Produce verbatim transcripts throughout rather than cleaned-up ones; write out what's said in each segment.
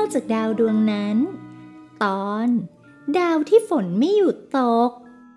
จากดาวดวงนั้นตอนดาวที่ฝนไม่หยุดตก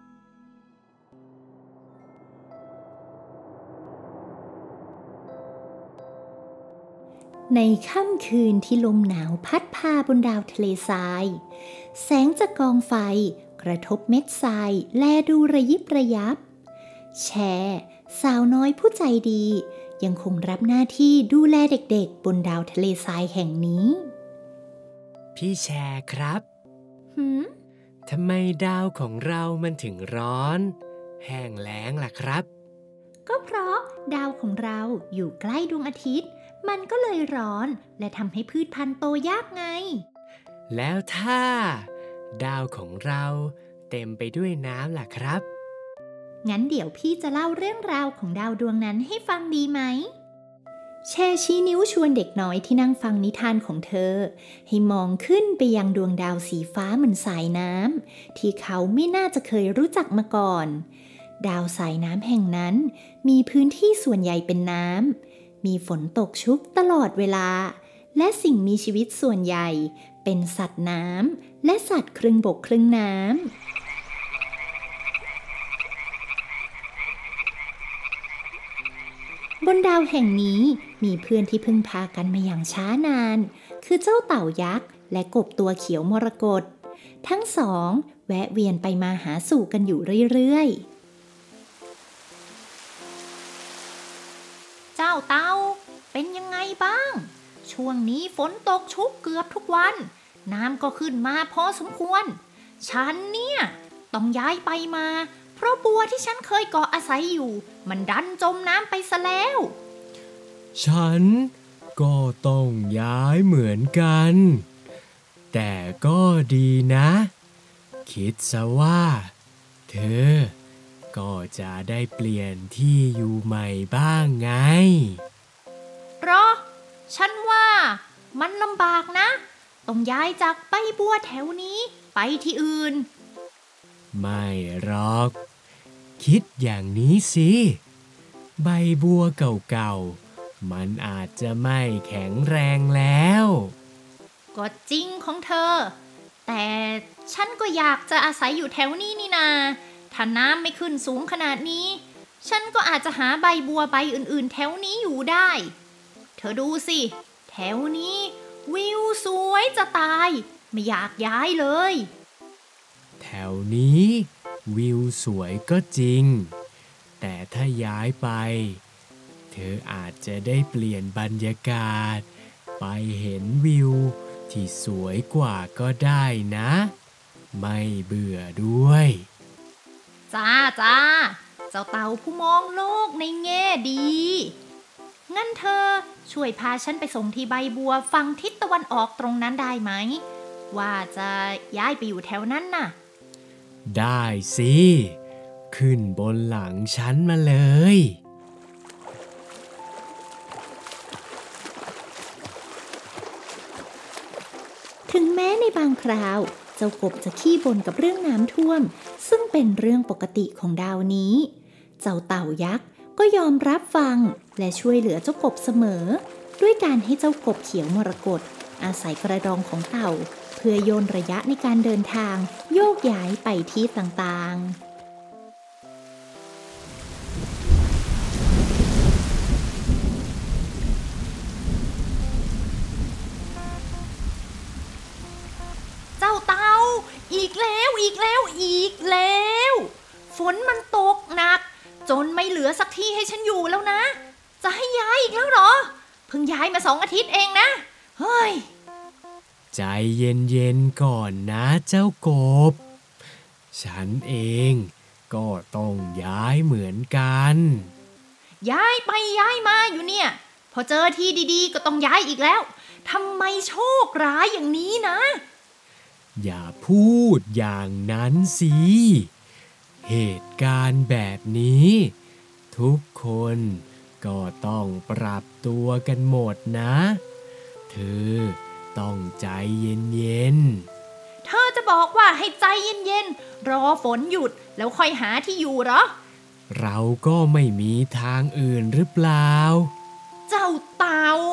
ในค่ำคืนที่ลมหนาวพัดพาบนดาวทะเลทรายแสงจากกองไฟกระทบเม็ดทรายแลดูระยิบระยับแชร์สาวน้อยผู้ใจดียังคงรับหน้าที่ดูแลเด็กๆบนดาวทะเลทรายแห่งนี้พี่แชร์ครับหืมทำไมดาวของเรามันถึงร้อนแห้งแล้งล่ะครับก็เพราะดาวของเราอยู่ใกล้ดวงอาทิตย์มันก็เลยร้อนและทำให้พืชพันธุ์โตยากไงแล้วถ้าดาวของเราเต็มไปด้วยน้ำล่ะครับงั้นเดี๋ยวพี่จะเล่าเรื่องราวของดาวดวงนั้นให้ฟังดีไหมแช่ชี้นิ้วชวนเด็กน้อยที่นั่งฟังนิทานของเธอให้มองขึ้นไปยังดวงดาวสีฟ้าเหมือนสายน้ำที่เขาไม่น่าจะเคยรู้จักมาก่อนดาวสายน้ำแห่งนั้นมีพื้นที่ส่วนใหญ่เป็นน้ำมีฝนตกชุกตลอดเวลาและสิ่งมีชีวิตส่วนใหญ่เป็นสัตว์น้ำและสัตว์ครึ่งบกครึ่งน้ำบนดาวแห่งนี้มีเพื่อนที่พึ่งพากันมาอย่างช้านานคือเจ้าเต่ายักษ์และกบตัวเขียวมรกตทั้งสองแวะเวียนไปมาหาสู่กันอยู่เรื่อยๆเจ้าเต่าเป็นยังไงบ้างช่วงนี้ฝนตกชุกเกือบทุกวันน้ำก็ขึ้นมาพอสมควรฉันเนี่ยต้องย้ายไปมาเพราะบัวที่ฉันเคยเกาะอาศัยอยู่มันดันจมน้ำไปซะแล้วฉันก็ต้องย้ายเหมือนกันแต่ก็ดีนะคิดซะว่าเธอก็จะได้เปลี่ยนที่อยู่ใหม่บ้างไงเพราะฉันว่ามันลำบากนะต้องย้ายจากใบบัวแถวนี้ไปที่อื่นไม่หรอกคิดอย่างนี้สิใบบัวเก่าๆมันอาจจะไม่แข็งแรงแล้วก็จริงของเธอแต่ฉันก็อยากจะอาศัยอยู่แถวนี้นี่นาถ้าน้ำไม่ขึ้นสูงขนาดนี้ฉันก็อาจจะหาใบบัวใบอื่นๆแถวนี้อยู่ได้เธอดูสิแถวนี้วิวสวยจะตายไม่อยากย้ายเลยแถวนี้วิวสวยก็จริงแต่ถ้าย้ายไปเธออาจจะได้เปลี่ยนบรรยากาศไปเห็นวิวที่สวยกว่าก็ได้นะไม่เบื่อด้วยจ้าจ้าเจ้าเต่าผู้มองโลกในแง่ดีงั้นเธอช่วยพาฉันไปส่งที่ใบบัวฝั่งทิศตะวันออกตรงนั้นได้ไหมว่าจะย้ายไปอยู่แถวนั้นน่ะได้สิขึ้นบนหลังฉันมาเลยถึงแม้ในบางคราวเจ้ากบจะขี้บ่นกับเรื่องน้ำท่วมซึ่งเป็นเรื่องปกติของดาวนี้เจ้าเต่ายักษ์ก็ยอมรับฟังและช่วยเหลือเจ้ากบเสมอด้วยการให้เจ้ากบเขียวมรกตอาศัยกระดองของเต่าเพื่อโยนระยะในการเดินทางโยกย้ายไปที่ต่างๆเจ้าเต่าอีกแล้วอีกแล้วอีกแล้วฝนมันตกหนักจนไม่เหลือสักที่ให้ฉันอยู่แล้วนะจะให้ย้ายอีกแล้วเหรอเพิ่งย้ายมาสองอาทิตย์เองนะเฮ้ยใจเย็นๆก่อนนะเจ้ากบฉันเองก็ต้องย้ายเหมือนกันย้ายไปย้ายมาอยู่เนี่ยพอเจอที่ดีๆก็ต้องย้ายอีกแล้วทำไมโชคร้ายอย่างนี้นะอย่าพูดอย่างนั้นสิเหตุการณ์แบบนี้ทุกคนก็ต้องปรับตัวกันหมดนะเธอต้องใจเย็นๆเธอจะบอกว่าให้ใจเย็นๆรอฝนหยุดแล้วค่อยหาที่อยู่เหรอเราก็ไม่มีทางอื่นหรือเปล่าเจ้าเต่าเธ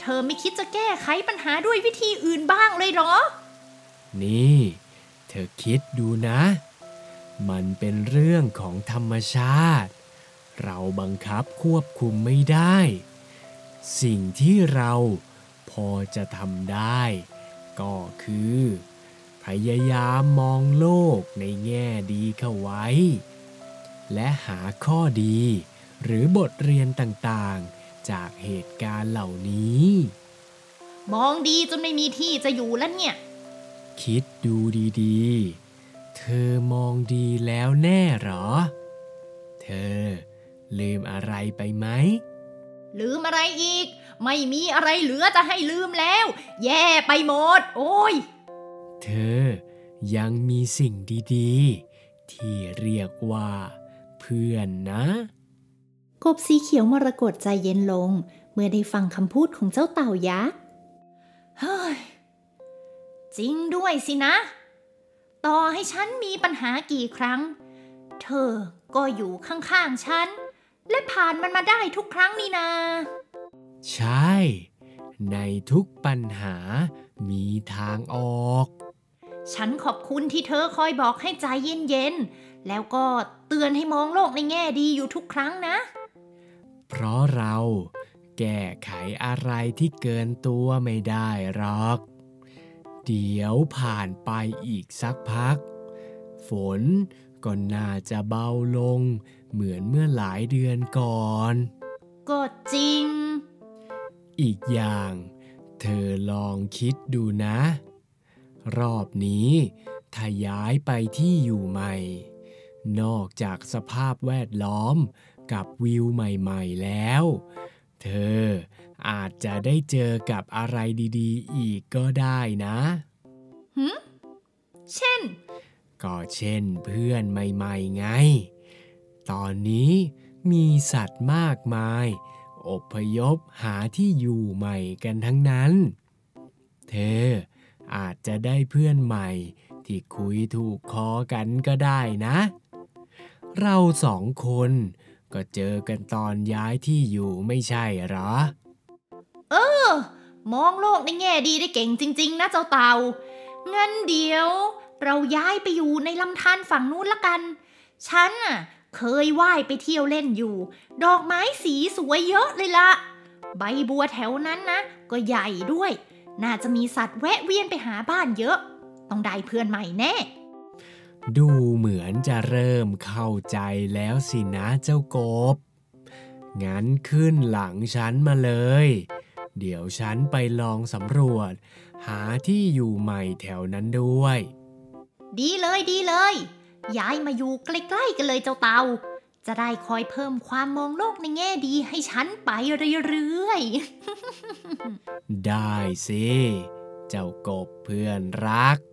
ธอไม่คิดจะแก้ไขปัญหาด้วยวิธีอื่นบ้างเลยเหรอนี่เธอคิดดูนะมันเป็นเรื่องของธรรมชาติเราบังคับควบคุมไม่ได้สิ่งที่เราพอจะทำได้ก็คือพยายามมองโลกในแง่ดีเข้าไว้และหาข้อดีหรือบทเรียนต่างๆจากเหตุการณ์เหล่านี้มองดีจนไม่มีที่จะอยู่แล้วเนี่ยคิดดูดีๆเธอมองดีแล้วแน่หรอเธอลืมอะไรไปไหมลืมอะไรอีกไม่มีอะไรเหลือจะให้ลืมแล้วแย่ไปหมดโอ้ยเธอยังมีสิ่งดีๆที่เรียกว่าเพื่อนนะกบสีเขียวมรกตใจเย็นลงเมื่อได้ฟังคำพูดของเจ้าเต่ายักษ์เฮ้ยจริงด้วยสินะต่อให้ฉันมีปัญหากี่ครั้งเธอก็อยู่ข้างๆฉันและผ่านมันมาได้ทุกครั้งนี่นาใช่ในทุกปัญหามีทางออกฉันขอบคุณที่เธอคอยบอกให้ใจเย็นๆแล้วก็เตือนให้มองโลกในแง่ดีอยู่ทุกครั้งนะเพราะเราแก้ไขอะไรที่เกินตัวไม่ได้หรอกเดี๋ยวผ่านไปอีกสักพักฝนก็น่าจะเบาลงเหมือนเมื่อหลายเดือนก่อนก็จริงอีกอย่างเธอลองคิดดูนะรอบนี้ถ้าย้ายไปที่อยู่ใหม่นอกจากสภาพแวดล้อมกับวิวใหม่ๆแล้วเธออาจจะได้เจอกับอะไรดีๆอีกก็ได้นะหืมเช่นก็เช่นเพื่อนใหม่ๆไงตอนนี้มีสัตว์มากมายอพยพหาที่อยู่ใหม่กันทั้งนั้นเธออาจจะได้เพื่อนใหม่ที่คุยถูกคอกันก็ได้นะเราสองคนก็เจอกันตอนย้ายที่อยู่ไม่ใช่หรอเออมองโลกในแง่ดีได้เก่งจริงๆนะเจ้าเต่างั้นเดี๋ยวเราย้ายไปอยู่ในลำธารฝั่งนู้นละกันฉันน่ะเคยว่ายไปเที่ยวเล่นอยู่ดอกไม้สีสวยเยอะเลยละใบบัวแถวนั้นนะก็ใหญ่ด้วยน่าจะมีสัตว์แวะเวียนไปหาบ้านเยอะต้องได้เพื่อนใหม่แน่ดูเหมือนจะเริ่มเข้าใจแล้วสินะเจ้ากบงั้นขึ้นหลังฉันมาเลยเดี๋ยวฉันไปลองสำรวจหาที่อยู่ใหม่แถวนั้นด้วยดีเลยดีเลยย้ายมาอยู่ใกล้ๆกันเลยเจ้าเต่าจะได้คอยเพิ่มความมองโลกในแง่ดีให้ฉันไปเรื่อยๆได้สิเจ้ากบเพื่อนรัก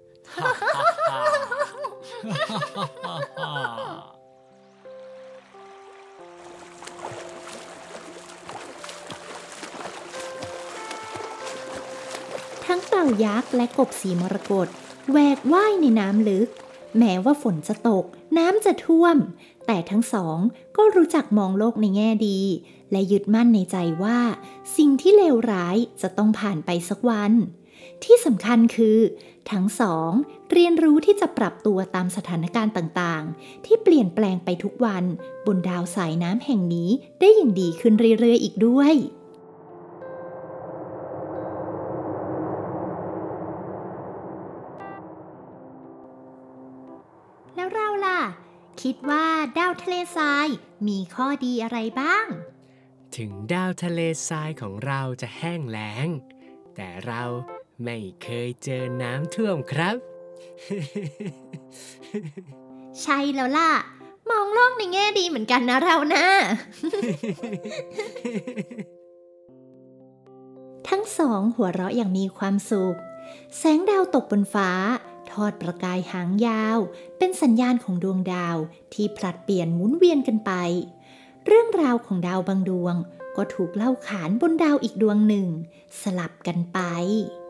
ทั้งเต่ายักษ์และกบสีมรกตแหวกว่ายในน้ำลึกแม้ว่าฝนจะตกน้ำจะท่วมแต่ทั้งสองก็รู้จักมองโลกในแง่ดีและยึดมั่นในใจว่าสิ่งที่เลวร้ายจะต้องผ่านไปสักวันที่สำคัญคือทั้งสองเรียนรู้ที่จะปรับตัวตามสถานการณ์ต่างๆที่เปลี่ยนแปลงไปทุกวันบนดาวสายน้ำแห่งนี้ได้อย่างดีขึ้นเรื่อยๆอีกด้วยแล้วเราล่ะคิดว่าดาวทะเลทรายมีข้อดีอะไรบ้างถึงดาวทะเลทรายของเราจะแห้งแล้งแต่เราไม่เคยเจอน้ำท่วมครับใช่แล้วล่ะมองโลกในแง่ดีเหมือนกันนะเรานะ ทั้งสองหัวเราะอย่างมีความสุขแสงดาวตกบนฟ้าทอดประกายหางยาวเป็นสัญญาณของดวงดาวที่ผลัดเปลี่ยนหมุนเวียนกันไปเรื่องราวของดาวบางดวงก็ถูกเล่าขานบนดาวอีกดวงหนึ่งสลับกันไป